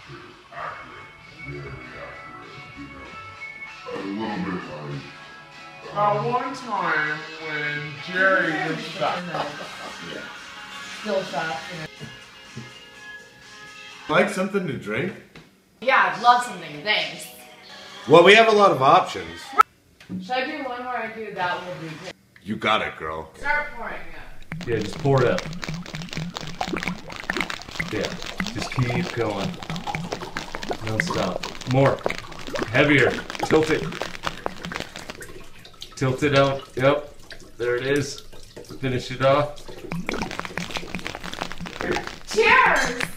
Very accurate, you know. A little bit like... one time when Jerry was back. Still shots. Like something to drink? Yeah, I'd love something, thanks. Well, we have a lot of options. Should I do one where I do that will do too? You got it, girl. Start pouring it. Yeah, just pour it out. Yeah, just keep going. Don't stop. More. Heavier. Tilt it. Tilt it out. Yep. There it is. Finish it off. Cheers!